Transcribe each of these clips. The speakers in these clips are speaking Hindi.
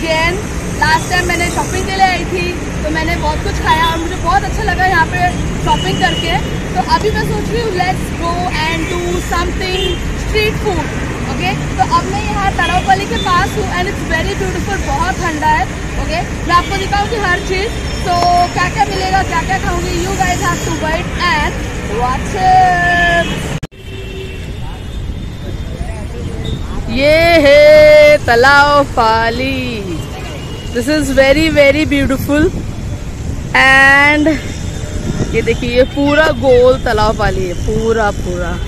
उज्जैन। लास्ट टाइम मैंने शॉपिंग के लिए आई थी तो मैंने बहुत कुछ खाया और मुझे बहुत अच्छा लगा यहाँ पे शॉपिंग करके। तो अभी मैं सोच रही हूँ let's go and do something street food. Okay, तो अब मैं यहाँ तरावपल्ली के पास हूँ एंड इट्स वेरी ब्यूटीफुल, बहुत ठंडा है। ओके, मैं आपको दिखाऊंगी हर चीज़। तो क्या क्या मिलेगा, क्या क्या खाऊंगी, you guys have to wait and watch it. ये है Talavpalli, this is very very beautiful and ये देखिए ये पूरा गोल तलावपल्ली है, पूरा पूरा।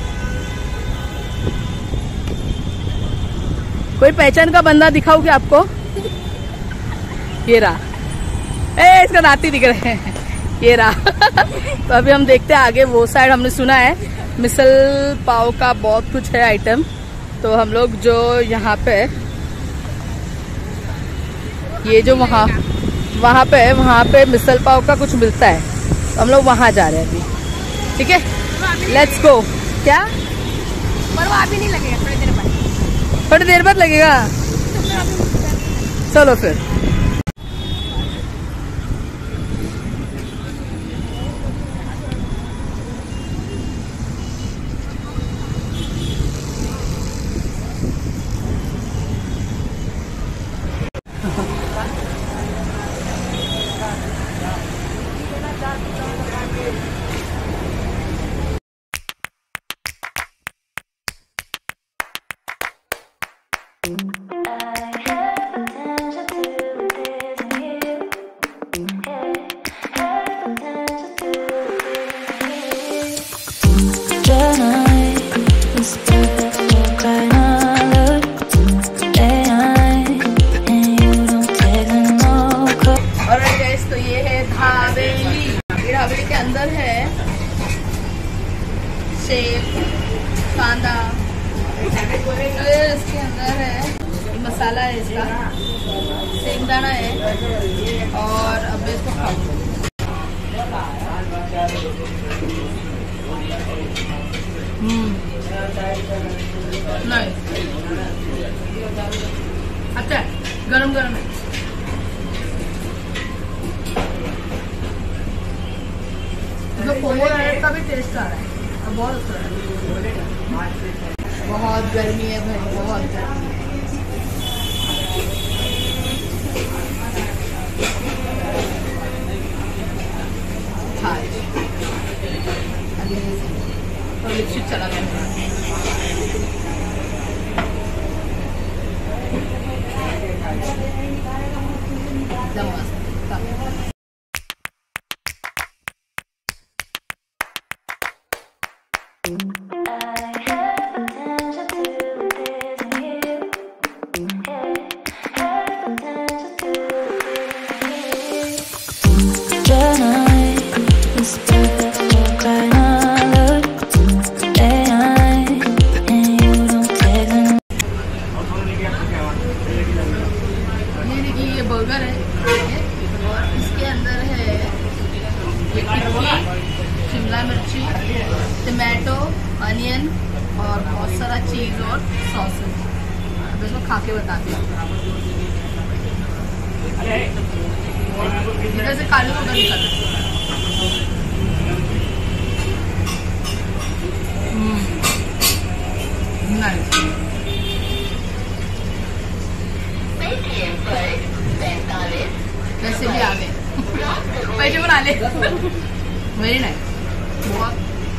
कोई पहचान का बंदा दिखाऊं क्या आपको? ये रहा, इसका नाती दिख रहे हैं, ये रहा। तो अभी हम देखते हैं आगे, वो साइड हमने सुना है मिसल पाव का बहुत कुछ है आइटम। तो हम लोग जो यहाँ पे ये जो वहाँ पे मिसल पाव का कुछ मिलता है, तो हम लोग वहाँ जा रहे हैं अभी। ठीक है, लेट्स गो। क्या? पर वो अभी नहीं लगेगा, थोड़ी देर बाद लगेगा। चलो फिर। ढाबे के अंदर है सेब, कांदा, इसके अंदर है मसाला है, इसका सेंगदाना है और अब इसको खाओ। नहीं अच्छा है, गरम गरम है। का भी टेस्ट आ रहा है और बहुत अच्छा है। बहुत गर्मी है भाई, बहुत गर्मी है। और लिपस्टिक चला गया। ये बर्गर है और इसके अंदर है शिमला मिर्ची, टमाटो, अनियन और बहुत सारा चीज और सॉसेस। अब इसको खा के बताते हैं। इधर से काले को गर्म कर वैसे भी आ गए पैसे बना ले। वेरी नाइस, बहुत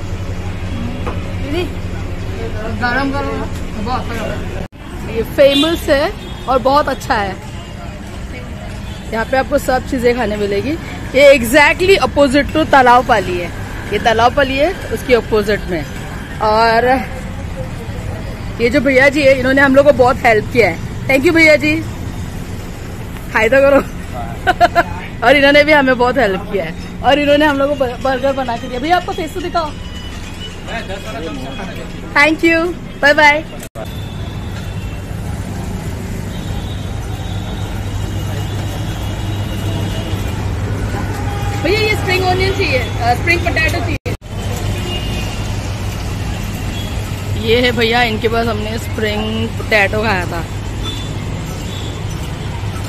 गरम गरम, बहुत गरम। ये फेमस है और बहुत अच्छा है। यहाँ पे आपको सब चीजें खाने मिलेगी। ये एग्जैक्टली अपोजिट टू तलावपल्ली है। ये तलावपल्ली है, उसकी अपोजिट में। और ये जो भैया जी है, इन्होंने हम लोग को बहुत हेल्प किया है। थैंक यू भैया जी, हाय तो करो। और इन्होंने भी हमें बहुत हेल्प किया है और इन्होंने हम लोग को बर्गर बना के दिया। भैया आपको फेस तो दिखाओ। Thank you, bye bye. भैया ये स्प्रिंग ओनियन चाहिए, स्प्रिंग पोटैटो चाहिए। ये है भैया, इनके पास हमने स्प्रिंग पोटैटो खाया था।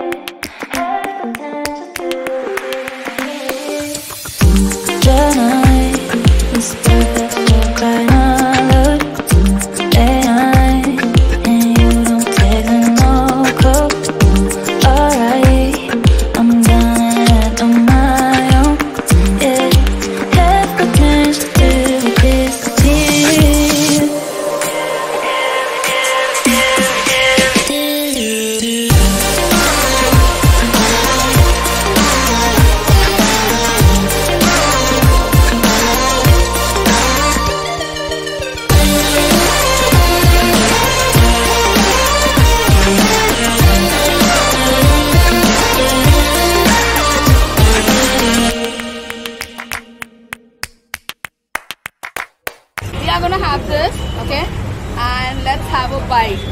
We are gonna have this, okay, and let's have a bite.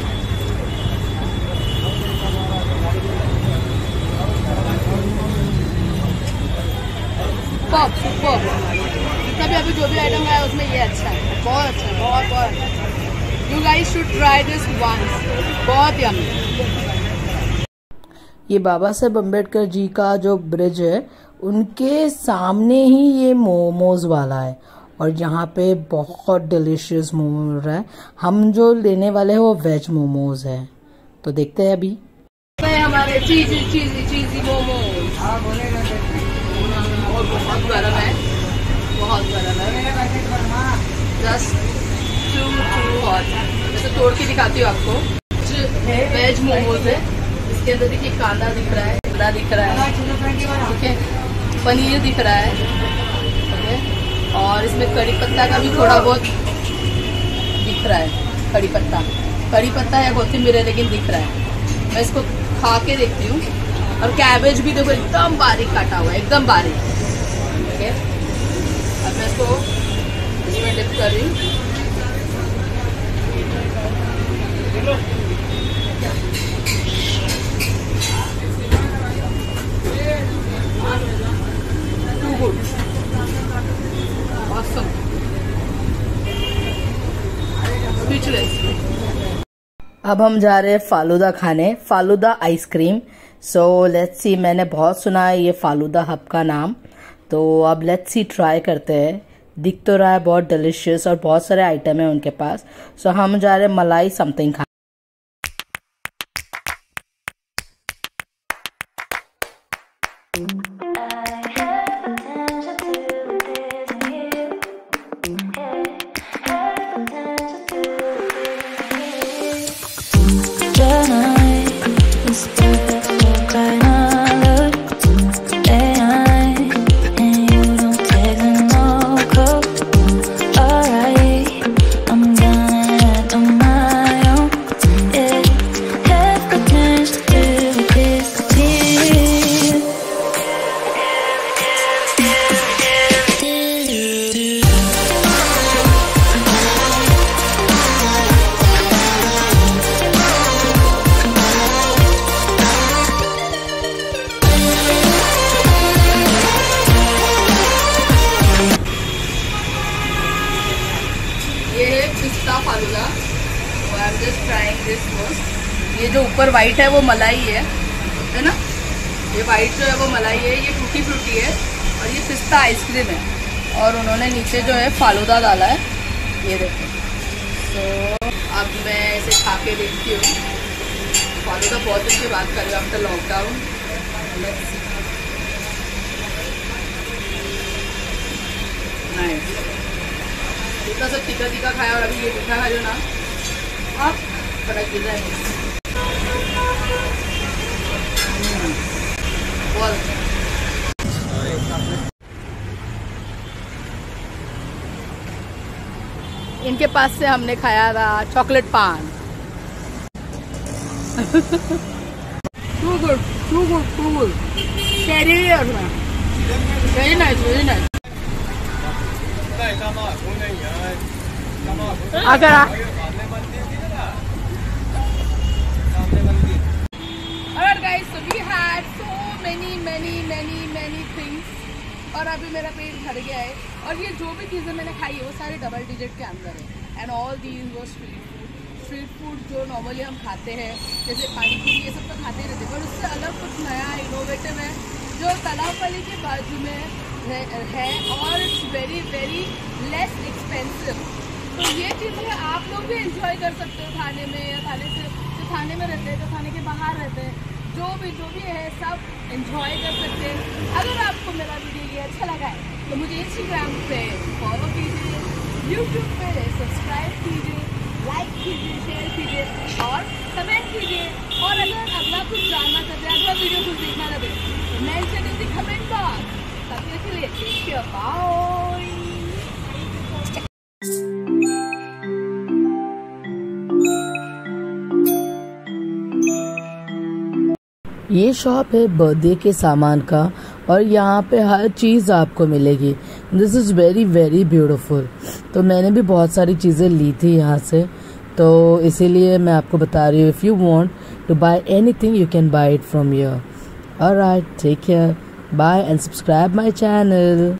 Superb. जितना भी अभी जो भी आइटम है उसमें ये अच्छा है, बहुत अच्छा है, बहुत अच्छा। You guys should try this once. बहुत yummy। ये बाबा साहेब अम्बेडकर जी का जो ब्रिज है उनके सामने ही ये मोमोज वाला है और यहाँ पे बहुत डिलीशियस मोमो मिल रहा है। हम जो लेने वाले हैं वो वेज मोमोज है, तो देखते हैं अभी। हमारे चीजी मोमोज और बहुत गर्म है, बहुत गर्म है, जस्ट टू हॉट। मैं तो तोड़ के दिखाती हूँ आपको। वेज मोमोज है, इसके अंदर देखिए कांदा दिख रहा है, अंडा दिख रहा है, ठीक है, पनीर दिख रहा है, ओके, और इसमें कड़ी पत्ता का भी थोड़ा बहुत दिख रहा है। कड़ी पत्ता या कोथिंबीर है लेकिन दिख रहा है। मैं इसको खा के देखती हूँ। और कैबेज भी देखो एकदम बारीक काटा हुआ है, एकदम बारीक, ठीक है। अब मैं इसको इसमें डिप कर रही हूँ। अब हम जा रहे हैं फालूदा खाने, falooda ice cream. So let's see, मैंने बहुत सुना है ये फालूदा हब का नाम, तो अब लेट्स सी ट्राई करते हैं। दिख तो रहा है बहुत डिलिशियस और बहुत सारे आइटम है उनके पास। सो हम जा रहे हैं मलाई समथिंग खाने। Falooda, I am just trying this first. ये जो ऊपर व्हाइट है वो मलाई है ना, ये व्हाइट जो है वो मलाई है, ये फ्रूटी फ्रूटी है और ये पिस्ता आइसक्रीम है और उन्होंने नीचे जो है फालूदा डाला है, ये देखो। तो अब मैं इसे खा के देखती हूँ। फालूदा बहुत दिन की बात कर रही हूँ आफ्टर लॉकडाउन। नाइस, इतना सब तीखा तीखा खाया और अभी ये मीठा खा लो ना, आप बड़ा गिर रहा है। इनके पास से हमने खाया था chocolate paan. Too good, too good, too good, very nice, very nice. अगर Alright guys, so we had so many things और अभी मेरा पेट भर गया है और ये जो भी चीज़ें मैंने खाई है वो सारे डबल डिजिट के अंदर है एंड ऑल दीज वो स्ट्रीट फूड। स्ट्रीट फूड जो नॉर्मली हम खाते हैं, जैसे पानी पूरी ये सब तो खाते ही रहते हैं, पर उससे अलग कुछ नया इनोवेटिव है जो तालाब वाली के बाजू में है और it's very very less expensive. तो ये चीज़ें आप लोग भी इंजॉय कर सकते हो खाने में, या खाने से जो खाने में रहते हैं, जो खाने के बाहर रहते हैं, जो भी है सब इंजॉय कर सकते हैं। अगर आपको मेरा वीडियो ये अच्छा लगा है तो मुझे इंस्टाग्राम पे फॉलो कीजिए, यूट्यूब पे सब्सक्राइब कीजिए, लाइक कीजिए, शेयर कीजिए और कमेंट कीजिए। और अगर अगला कुछ जानना चाहते हैं, अगला वीडियो कुछ देखना चाहते हैं तो mention in the comment box. तब तक के लिए टेक केयर, बाय। ये शॉप है बर्थडे के सामान का और यहाँ पे हर चीज़ आपको मिलेगी। This is very very beautiful. तो मैंने भी बहुत सारी चीज़ें ली थी यहाँ से, तो इसीलिए मैं आपको बता रही हूँ। If you want to buy anything you can buy it from here. Alright, take care, bye and subscribe my channel.